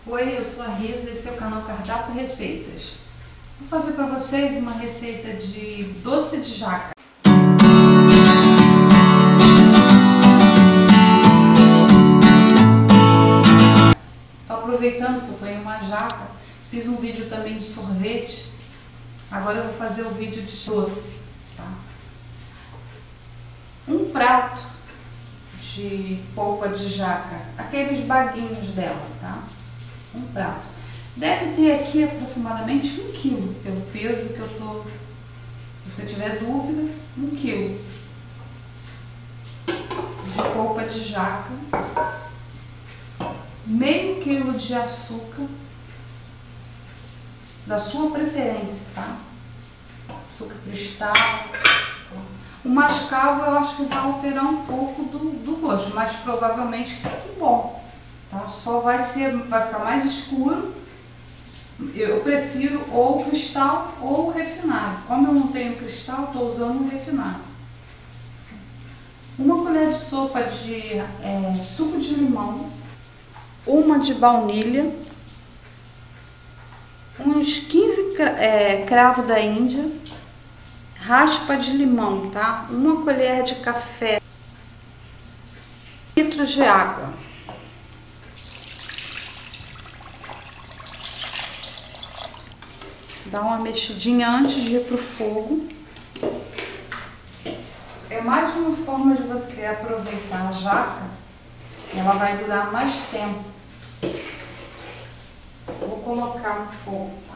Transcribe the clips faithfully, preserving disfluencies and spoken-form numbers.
Oi, eu sou a Risa e esse é o canal Cardápio Receitas. Vou fazer para vocês uma receita de doce de jaca. Estou aproveitando que eu estou em uma jaca, fiz um vídeo também de sorvete, agora eu vou fazer o vídeo de doce. Tá? Um prato de polpa de jaca, aqueles baguinhos dela, tá? Um prato. Deve ter aqui aproximadamente um quilo, pelo peso que eu tô. Se você tiver dúvida, um quilo de polpa de jaca, meio quilo de açúcar, da sua preferência, tá? Açúcar cristal. O mascavo eu acho que vai alterar um pouco do, do gosto, mas provavelmente fique bom. Tá? Só vai ser, vai ficar mais escuro. Eu prefiro ou cristal ou refinado. Como eu não tenho cristal, estou usando o refinado. Uma colher de sopa de é, suco de limão, uma de baunilha, uns quinze é, cravo da Índia, raspa de limão, tá? Uma colher de café, litros de água. Dá uma mexidinha antes de ir pro fogo. É mais uma forma de você aproveitar a jaca. Ela vai durar mais tempo. Vou colocar no fogo, tá?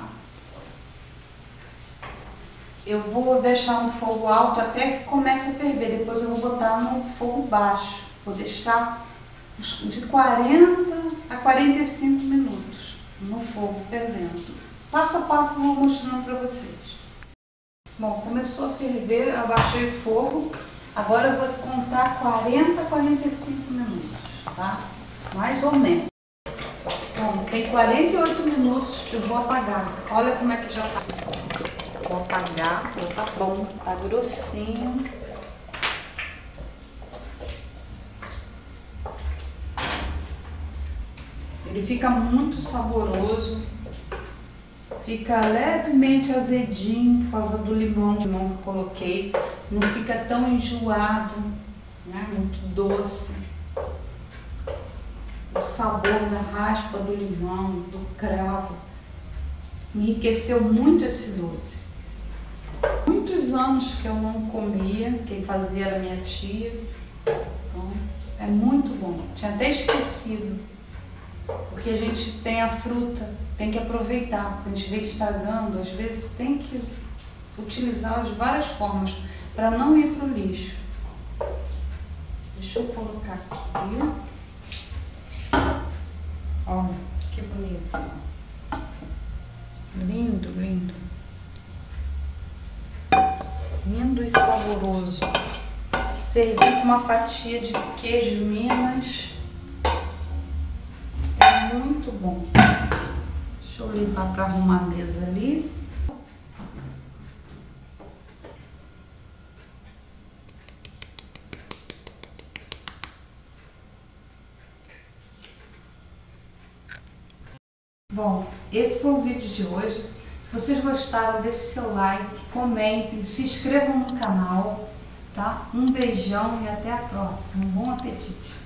Eu vou deixar no fogo alto até que comece a ferver. Depois eu vou botar no fogo baixo. Vou deixar de quarenta a quarenta e cinco minutos no fogo fervendo. Passo a passo eu vou mostrando para vocês. Bom, começou a ferver, eu abaixei o fogo. Agora eu vou contar quarenta a quarenta e cinco minutos, tá? Mais ou menos. Bom, tem quarenta e oito minutos, eu vou apagar. Olha como é que já tá. Vou apagar, tá bom, tá grossinho. Ele fica muito saboroso, fica levemente azedinho por causa do limão, limão que eu coloquei. Não fica tão enjoado, né? Muito doce. O sabor da raspa do limão, do cravo, enriqueceu muito esse doce. Muitos anos que eu não comia, quem fazia era minha tia. Então, é muito bom. Tinha até esquecido. Porque a gente tem a fruta, tem que aproveitar. Porque a gente vê que está dando, às vezes tem que utilizar de várias formas para não ir para o lixo. Deixa eu colocar aqui. Olha, que bonito. Lindo, lindo. Lindo e saboroso. Servir com uma fatia de queijo Minas. É muito bom. Deixa eu limpar para arrumar a mesa ali. Bom, esse foi o vídeo de hoje. Se vocês gostaram, deixe seu like, comentem, se inscrevam no canal, tá? Um beijão e até a próxima. Um bom apetite!